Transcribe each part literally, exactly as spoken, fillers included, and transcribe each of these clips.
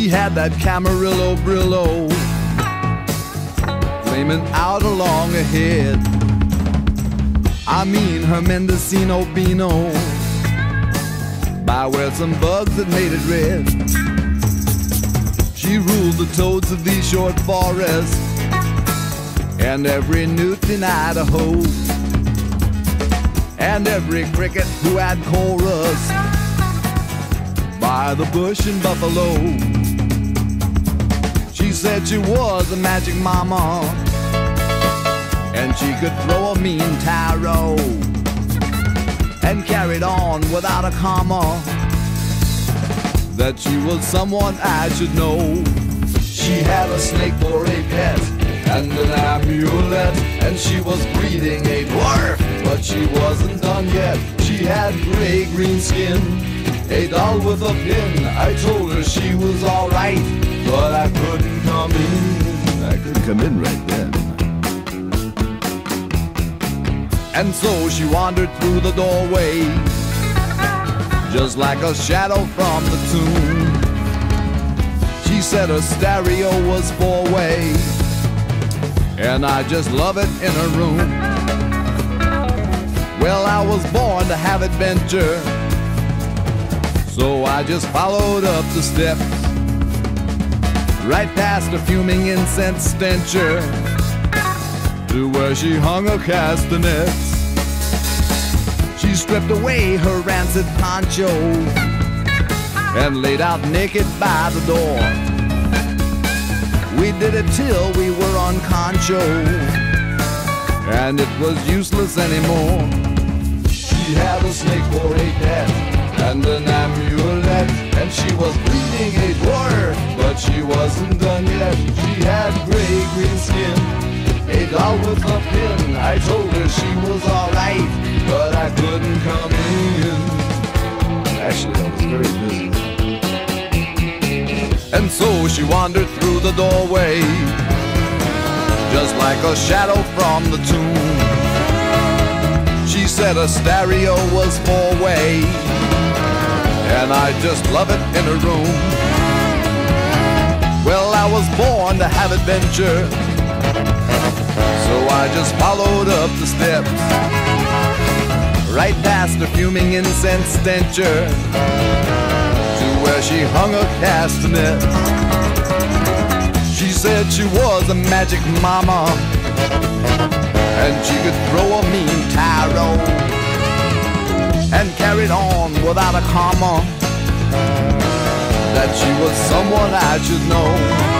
She had that Camarillo Brillo flaming out along ahead. I mean her Mendocino Beano, by where some bugs had made it red. She ruled the toads of these short forests and every newt in Idaho, and every cricket who had chorus by the bush in Buffalo. She said she was a magic mama, and she could throw a mean tarot, and carried on without a comma, that she was someone I should know. She had a snake for a pet and an amulet, and she was breeding a dwarf, but she wasn't done yet. She had gray-green skin, a doll with a pin. I told her she was alright, but I couldn't come in. I couldn't come in right then. And so she wandered through the doorway, just like a shadow from the tomb. She said her stereo was four-way, and I just love it in her room. Well, I was born to have adventure, so I just followed up the steps, right past a fuming incense stencher, to where she hung her castanets. She stripped away her rancid poncho and laid out naked by the door. We did it till we were on concho, and it was useless anymore. She had a snake for a pet and an amulet, and she was breeding a dwarf, but she wasn't done yet. She had gray-green skin, a doll with a pin. I told her she was alright, but I couldn't come in. Actually, I was very busy. And so she wandered through the doorway, just like a shadow from the tomb. She said her stereo was four-way, and I just love it in her room. Well, I was born to have adventure, so I just followed up the steps, right past the fuming incense stencher, to where she hung her castanet. She said she was a magic mama, and she could throw a mean tarot, and carried on without a comma, that she was someone I should know.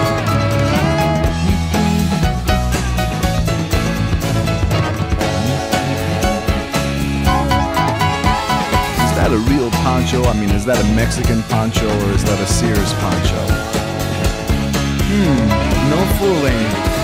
Is that a real poncho? I mean, is that a Mexican poncho, or is that a Sears poncho? Hmm, no fooling.